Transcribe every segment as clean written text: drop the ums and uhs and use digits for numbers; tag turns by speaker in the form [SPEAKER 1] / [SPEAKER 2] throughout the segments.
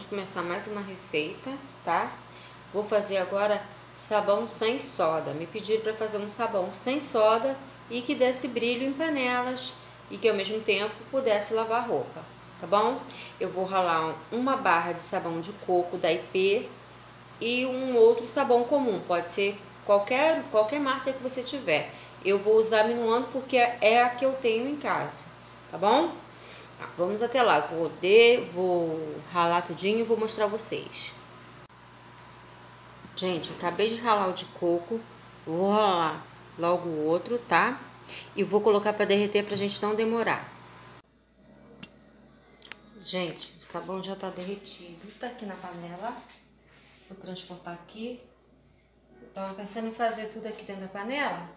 [SPEAKER 1] começar mais uma receita, tá? Vou fazer agora sabão sem soda. Me pediram para fazer um sabão sem soda e que desse brilho em panelas e que ao mesmo tempo pudesse lavar roupa, tá bom? Eu vou ralar uma barra de sabão de coco da IP e um outro sabão comum, pode ser qualquer marca que você tiver. Eu vou usar minuano porque é a que eu tenho em casa, tá bom? Vamos até lá, vou ralar tudinho e vou mostrar vocês. Gente, acabei de ralar o de coco, vou ralar logo o outro, tá? E vou colocar para derreter pra gente não demorar. Gente, o sabão já tá derretido, tá aqui na panela. Vou transportar aqui. Eu tava pensando em fazer tudo aqui dentro da panela,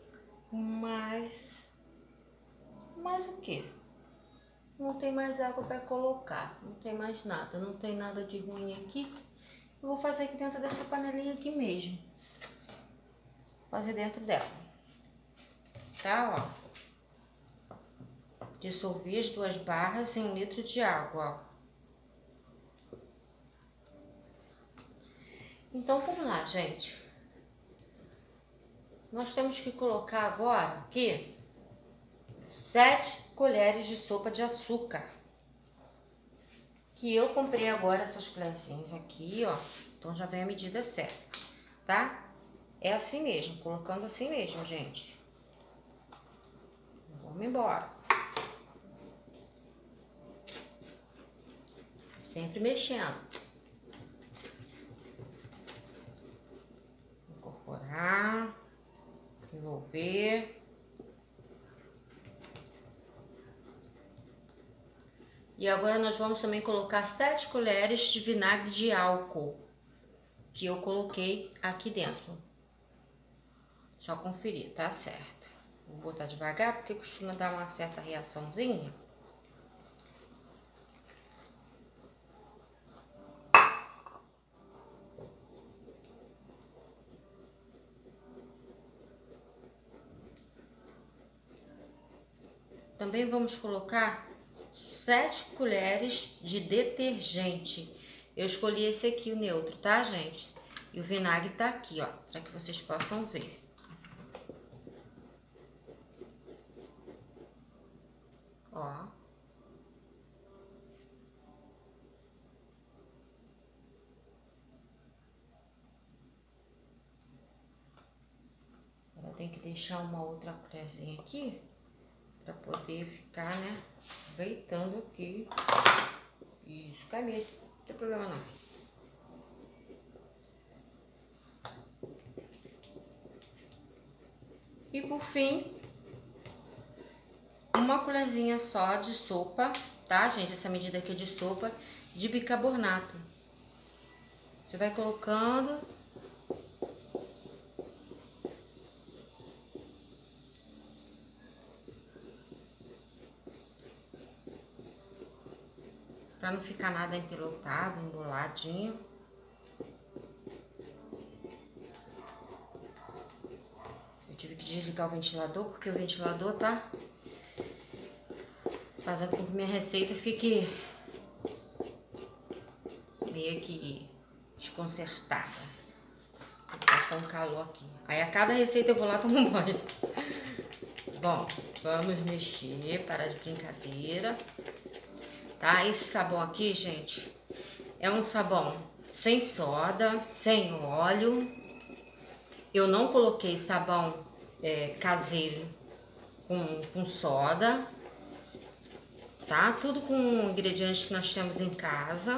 [SPEAKER 1] mas o quê? Não tem mais água para colocar, não tem mais nada, não tem nada de ruim aqui. Eu vou fazer aqui dentro dessa panelinha aqui mesmo. Vou fazer dentro dela. Tá, ó. Dissolvi as 2 barras em 1 litro de água, ó. Então, vamos lá, gente. Nós temos que colocar agora aqui 7 colheres de sopa de açúcar. Que eu comprei agora essas colherzinhas aqui, ó. Então já vem a medida certa, tá? É assim mesmo, colocando assim mesmo, gente. Vamos embora. Sempre mexendo. Incorporar, envolver. E agora nós vamos também colocar 7 colheres de vinagre de álcool, que eu coloquei aqui dentro. Só conferir, tá certo. Vou botar devagar, porque costuma dar uma certa reaçãozinha. Também vamos colocar 7 colheres de detergente. Eu escolhi esse aqui, o neutro, tá, gente? E o vinagre tá aqui, ó, para que vocês possam ver. Ó. Agora eu tenho que deixar uma outra colherzinha aqui para poder ficar, né, aproveitando aqui. Isso, cai mesmo, não tem problema não. E por fim, uma colherzinha só de sopa, tá, gente? Essa medida aqui de sopa de bicarbonato. Você vai colocando. Pra não ficar nada empelotado, emboladinho. Eu tive que desligar o ventilador, porque o ventilador tá fazendo com que minha receita fique meio que desconcertada. Vou passar um calor aqui. Aí a cada receita eu vou lá tomar um banho. Bom, vamos mexer, parar de brincadeira. Tá? Esse sabão aqui, gente, é um sabão sem soda, sem óleo. Eu não coloquei sabão caseiro com soda, tá? Tudo com ingredientes que nós temos em casa.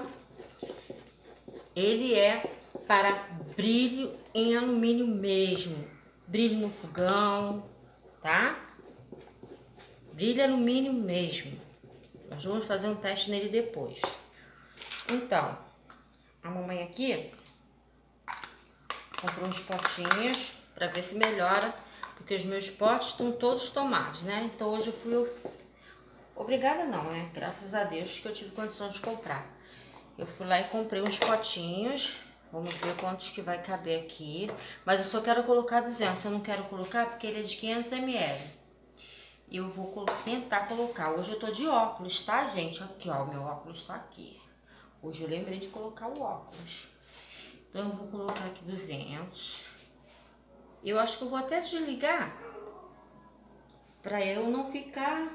[SPEAKER 1] Ele é para brilho em alumínio mesmo, brilho no fogão, tá? Brilho alumínio mesmo. Nós vamos fazer um teste nele depois. Então, a mamãe aqui comprou uns potinhos para ver se melhora, porque os meus potes estão todos tomados, né? Então hoje eu fui obrigada não, né? Graças a Deus que eu tive condições de comprar. Eu fui lá e comprei uns potinhos. Vamos ver quantos que vai caber aqui. Mas eu só quero colocar 200. Eu não quero colocar porque ele é de 500 ml. E eu vou tentar colocar. Hoje eu tô de óculos, tá, gente? Aqui, ó, o meu óculos tá aqui. Hoje eu lembrei de colocar o óculos. Então, eu vou colocar aqui 200. Eu acho que eu vou até desligar para eu não ficar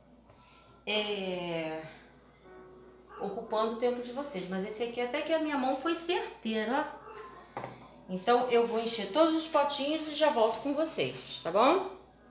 [SPEAKER 1] ocupando o tempo de vocês. Mas esse aqui até que a minha mão foi certeira, ó. Então, eu vou encher todos os potinhos e já volto com vocês, tá bom?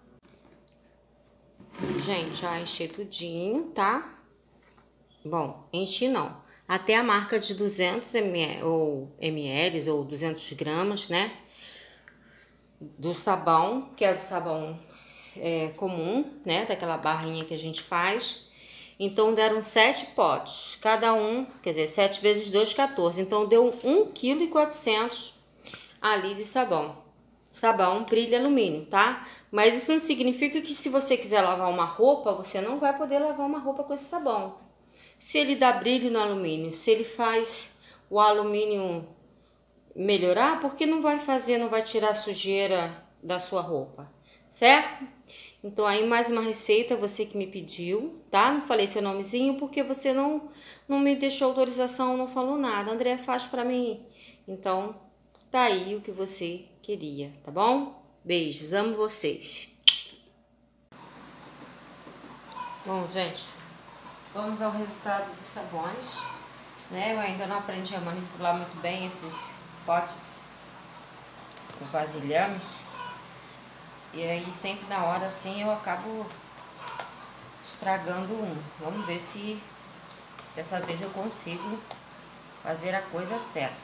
[SPEAKER 1] Gente, já enchi tudinho, tá? Bom, enchi não. Até a marca de 200 ml ou 200 gramas, né? Do sabão, que é do sabão comum, né? Daquela barrinha que a gente faz. Então, deram 7 potes. Cada um, quer dizer, 7 vezes 2, 14. Então, deu 1,4 kg ali de sabão. Sabão brilha alumínio, tá? Mas isso não significa que se você quiser lavar uma roupa, você não vai poder lavar uma roupa com esse sabão. Se ele dá brilho no alumínio, se ele faz o alumínio melhorar, por que não vai fazer, não vai tirar a sujeira da sua roupa, certo? Então aí mais uma receita, você que me pediu, tá? Não falei seu nomezinho porque você não me deixou autorização, não falou nada. André, faz pra mim. Então, tá aí o que você queria, tá bom? Beijos, amo vocês. Bom, gente, vamos ao resultado dos sabões, né? Eu ainda não aprendi a manipular muito bem esses potes com vasilhames. E aí sempre na hora assim eu acabo estragando um. Vamos ver se dessa vez eu consigo fazer a coisa certa.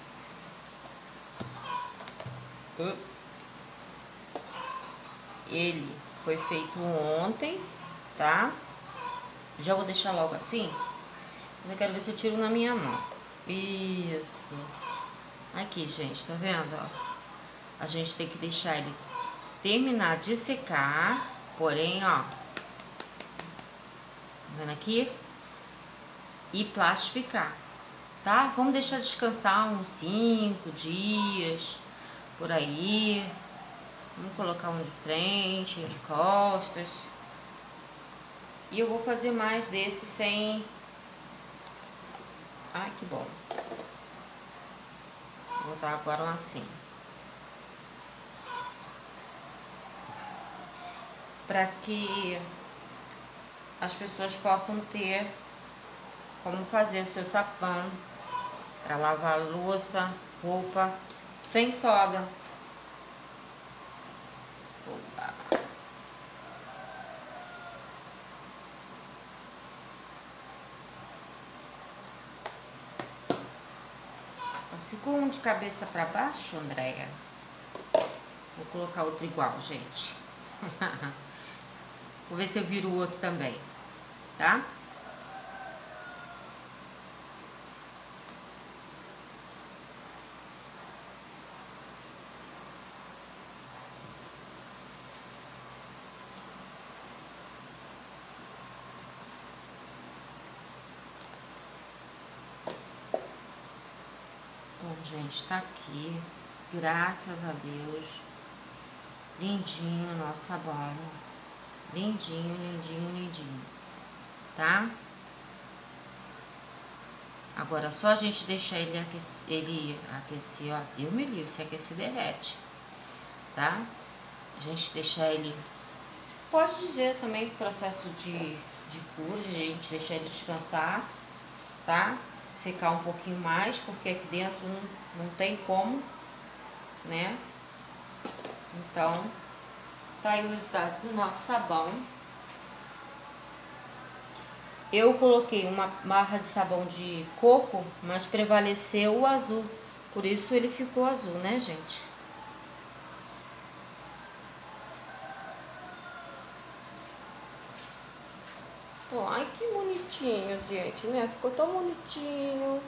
[SPEAKER 1] Ele foi feito ontem, tá? Já vou deixar logo assim. Eu quero ver se eu tiro na minha mão. Isso. Aqui, gente, tá vendo, ó? A gente tem que deixar ele terminar de secar, porém, ó, tá vendo aqui? E plastificar, tá? Vamos deixar descansar uns 5 dias, por aí. Vamos colocar um de frente, um de costas. E eu vou fazer mais desse sem... Ai, que bom. Vou botar agora um assim. Para que as pessoas possam ter como fazer o seu sabão para lavar louça, roupa, sem soda. Opa. Ficou um de cabeça para baixo, Andréia? Vou colocar outro igual, gente. Vou ver se eu viro o outro também, tá? Bom, gente, tá aqui. Graças a Deus. Lindinho o nosso sabão. Lindinho, lindinho, lindinho. Tá? Agora, só a gente deixar ele aquecer, ó. Eu me livre, se aquecer, derrete. Tá? A gente deixar ele... Pode dizer também processo de cura, a gente deixar ele descansar, tá? Secar um pouquinho mais, porque aqui dentro não tem como, né? Então, tá aí o resultado do nosso sabão. Eu coloquei uma barra de sabão de coco, mas prevaleceu o azul. Por isso ele ficou azul, né, gente? Oh, ai, que bonitinho, gente, né? Ficou tão bonitinho.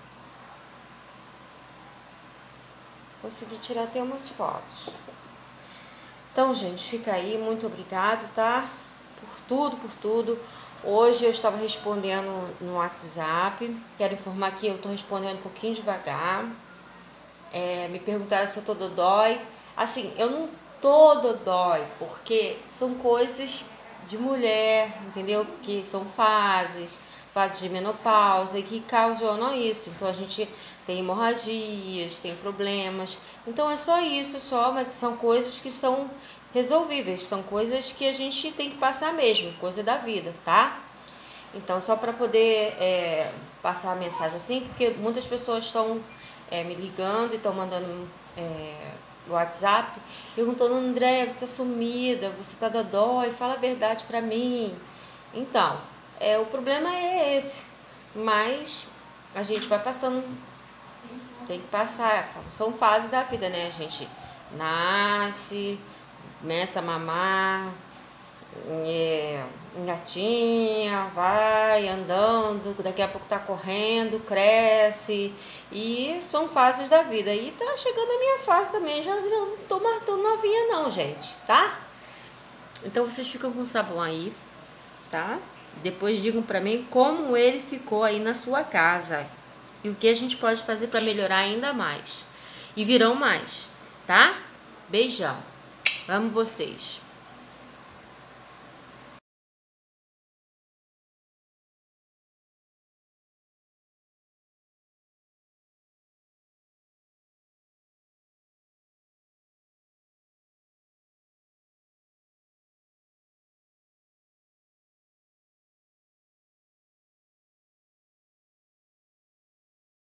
[SPEAKER 1] Consegui tirar até umas fotos. Então, gente, fica aí. Muito obrigado, tá? Por tudo. Hoje eu estava respondendo no WhatsApp. Quero informar que eu tô respondendo um pouquinho devagar. Me perguntaram se eu tô dodói. Assim, eu não tô dodói, porque são coisas de mulher, entendeu? Que são fases fase de menopausa que causam isso. Então a gente tem hemorragias, tem problemas. Então é só isso, mas são coisas que são resolvíveis, são coisas que a gente tem que passar mesmo, coisa da vida, tá? Então só para poder passar a mensagem assim, porque muitas pessoas estão me ligando e estão mandando WhatsApp, perguntando: André, você está sumida, você está dodói, fala a verdade para mim. Então, o problema é esse, mas a gente vai passando, tem que passar, são fases da vida, né? A gente nasce, começa a mamar, engatinha, vai andando, daqui a pouco tá correndo, cresce, e são fases da vida. E tá chegando a minha fase também, já não tô mais tão novinha não, gente, tá? Então vocês ficam com o sabão aí, tá? Depois digam pra mim como ele ficou aí na sua casa e o que a gente pode fazer pra melhorar ainda mais. E virão mais, tá? Beijão. Amo vocês.